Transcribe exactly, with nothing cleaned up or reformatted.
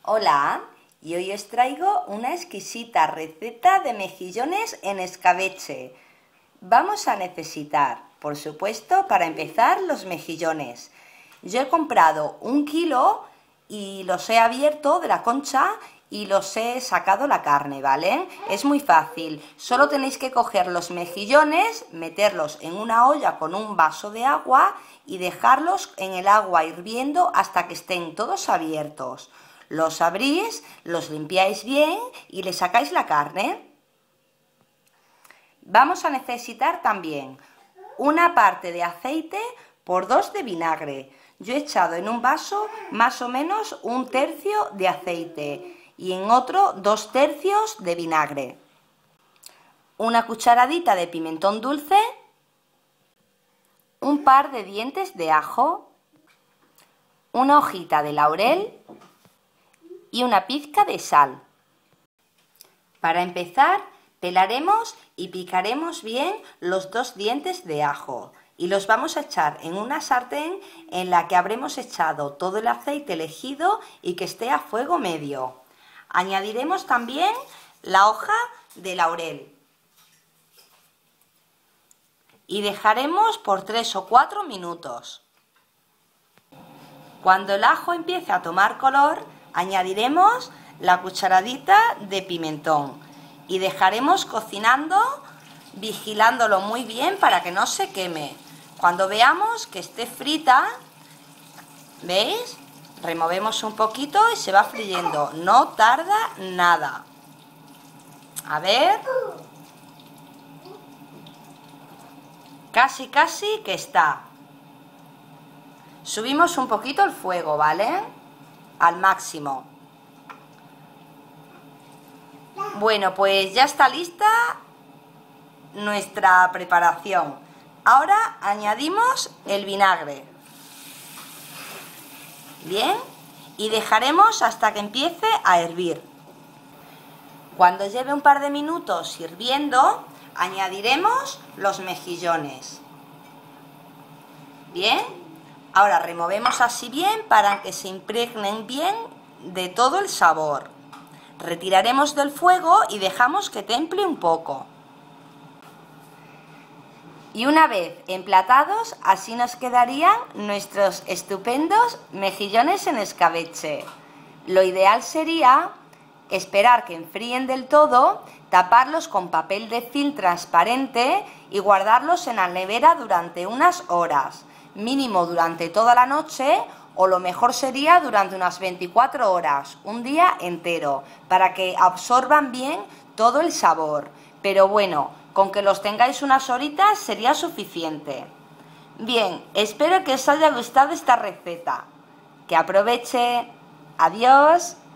Hola, y hoy os traigo una exquisita receta de mejillones en escabeche. Vamos a necesitar, por supuesto, para empezar, los mejillones. Yo he comprado un kilo y los he abierto de la concha y los he sacado la carne, ¿vale? Es muy fácil, solo tenéis que coger los mejillones, meterlos en una olla con un vaso de agua y dejarlos en el agua hirviendo hasta que estén todos abiertos. Los abrís, los limpiáis bien y le sacáis la carne. Vamos a necesitar también una parte de aceite por dos de vinagre. Yo he echado en un vaso más o menos un tercio de aceite y en otro dos tercios de vinagre. Una cucharadita de pimentón dulce, un par de dientes de ajo, una hojita de laurel y una pizca de sal. Para empezar, pelaremos y picaremos bien los dos dientes de ajo y los vamos a echar en una sartén en la que habremos echado todo el aceite elegido y que esté a fuego medio. Añadiremos también la hoja de laurel y dejaremos por tres o cuatro minutos. Cuando el ajo empiece a tomar color, añadiremos la cucharadita de pimentón y dejaremos cocinando, vigilándolo muy bien para que no se queme. Cuando veamos que esté frita, ¿veis? Removemos un poquito y se va friendo. No tarda nada. A ver. Casi, casi que está. Subimos un poquito el fuego, ¿vale? Al máximo. Bueno, pues ya está lista nuestra preparación. Ahora añadimos el vinagre. Bien, y dejaremos hasta que empiece a hervir. Cuando lleve un par de minutos hirviendo, añadiremos los mejillones. Bien, ahora removemos así bien para que se impregnen bien de todo el sabor. Retiraremos del fuego y dejamos que temple un poco. Y una vez emplatados, así nos quedarían nuestros estupendos mejillones en escabeche. Lo ideal sería esperar que enfríen del todo, taparlos con papel de film transparente y guardarlos en la nevera durante unas horas, mínimo durante toda la noche, o lo mejor sería durante unas veinticuatro horas, un día entero, para que absorban bien todo el sabor. Pero bueno, con que los tengáis unas horitas sería suficiente. Bien, espero que os haya gustado esta receta. Que aproveche. Adiós.